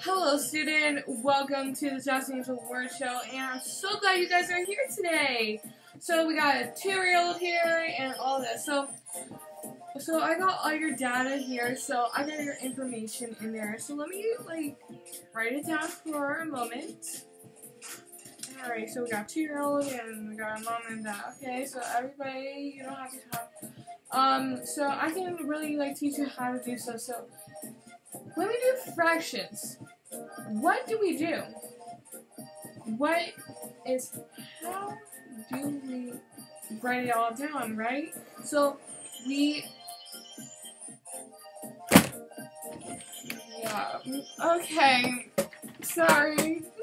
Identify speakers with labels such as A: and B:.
A: Hello student, welcome to the Jasmine Word Show, and I'm so glad you guys are here today. So we got a 2-year-old here and all this. So I got all your data here, so I got your information in there. So let me write it down for a moment. Alright, so we got 2-year-old and we got a mom and dad. Okay, so everybody, you don't have to talk. So I can really teach you how to do so. So when we do fractions, what do we do? How do we write it all down, right? So okay, sorry.